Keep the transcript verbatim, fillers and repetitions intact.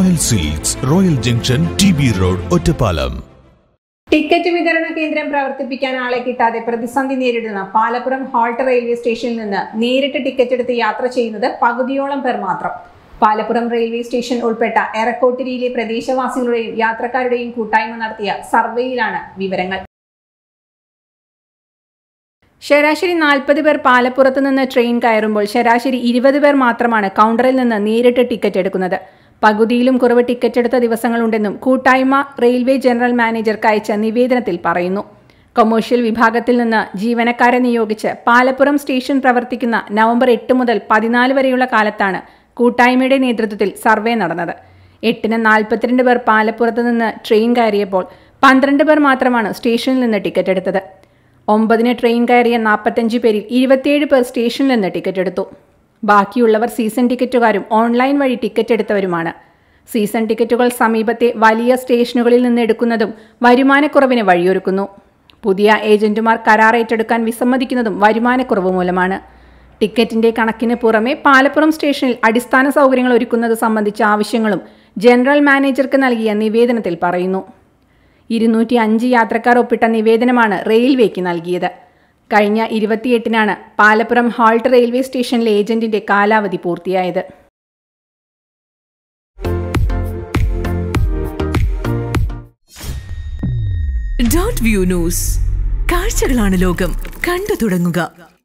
Royal silks, royal junction, T B road, Ottapalam. Ticket വിതരണ കേന്ദ്രം പ്രവർത്തിപ്പിക്കാൻ ആളെ കിട്ടാതെ പ്രതിസന്ധി നേരിടുന്ന പാലപ്പുറം ഹാൾട്ട് റെയിൽവേ സ്റ്റേഷനിൽ നിന്ന് നേരിട്ട് ടിക്കറ്റ് എടുത്ത് യാത്ര ചെയ്യുന്നത് പകുതിയോളം പേർ മാത്രം. പാലപ്പുറം റെയിൽവേ സ്റ്റേഷൻ ഉൾപ്പെട്ട എറക്കോട്ടിരിയിലെ പ്രദേശവാസികളുടെയും യാത്രക്കാരുടെയും കൂട്ടായ്മ നടത്തിയ സർവേയിലാണ് വിവരങ്ങൾ. ശരാശരി നാൽപ്പത് പേർ പാലപ്പുറത്ത് നിന്ന് ട്രെയിൻ കയറുമ്പോൾ ശരാശരി ഇരുപത് പേർ മാത്രമാണ് കൗണ്ടറിൽ നിന്ന് നേരിട്ട് ടിക്കറ്റ് എടുക്കുന്നത്. പകുതിയിലും കുറവ് ടിക്കറ്റ് എടുത്ത ദിവസങ്ങളുണ്ടെന്നും കൂട്ടായ്മ റെയിൽവേ ജനറൽ മാനേജർക്ക് അയച്ച നിവേദനത്തിൽ പറയുന്നു. കൊമേഴ്ഷ്യൽ വിഭാഗത്തിൽ നിന്ന് ജീവനക്കാരെ നിയോഗിച്ച് പാലപ്പുറം സ്റ്റേഷൻ പ്രവർത്തിക്കുന്ന നവംബർ എട്ട് മുതൽ പതിനാല് വരെയുള്ള കാലത്താണ് കൂട്ടായ്മയുടെ നേതൃത്വത്തിൽ സർവേ നടന്നത്. എട്ടിന് നാൽപ്പത്തിരണ്ട് പേർ പാലപ്പുറത്ത് നിന്ന് ട്രെയിൻ കയറിയപ്പോൾ പന്ത്രണ്ട് പേർ മാത്രമാണ് സ്റ്റേഷനിൽ നിന്ന് ടിക്കറ്റ് എടുത്തത്. ഒമ്പതിന് ട്രെയിൻ കയറിയ നാൽപ്പത്തഞ്ച് പേരിൽ ഇരുപത്തിയേഴ് പേർ സ്റ്റേഷനിൽ നിന്ന് ടിക്കറ്റ് എടുത്തു. ബാക്കിയുള്ളവർ സീസൺ ടിക്കറ്റുകാരും ഓൺലൈൻ വഴി ടിക്കറ്റ് എടുത്തവരുമാണ്. സീസൺ ടിക്കറ്റുകൾ സമീപത്തെ വലിയ സ്റ്റേഷനുകളിൽ നിന്ന് എടുക്കുന്നതും വരുമാനക്കുറവിന് വഴിയൊരുക്കുന്നു. പുതിയ ഏജന്റുമാർ കരാർ ഏറ്റെടുക്കാൻ വിസമ്മതിക്കുന്നതും വരുമാനക്കുറവ് മൂലമാണ്. ടിക്കറ്റിന്റെ കണക്കിന് പുറമെ പാലപ്പുറം സ്റ്റേഷനിൽ അടിസ്ഥാന സൗകര്യങ്ങൾ ഒരുക്കുന്നത് സംബന്ധിച്ച ആവശ്യങ്ങളും ജനറൽ മാനേജർക്ക് നൽകിയ നിവേദനത്തിൽ പറയുന്നു. ഇരുന്നൂറ്റി അഞ്ച് യാത്രക്കാർ ഒപ്പിട്ട നിവേദനമാണ് റെയിൽവേക്ക് നൽകിയത്. കഴിഞ്ഞ ഇരുപത്തിയെട്ടിനാണ് പാലപ്പുറം ഹാൾട്ട് റെയിൽവേ സ്റ്റേഷനിലെ ഏജന്റിന്റെ കാലാവധി പൂർത്തിയായത്. Dot view news. കാഴ്ചകളാണ് ലോകം, കണ്ടു തുടങ്ങുക.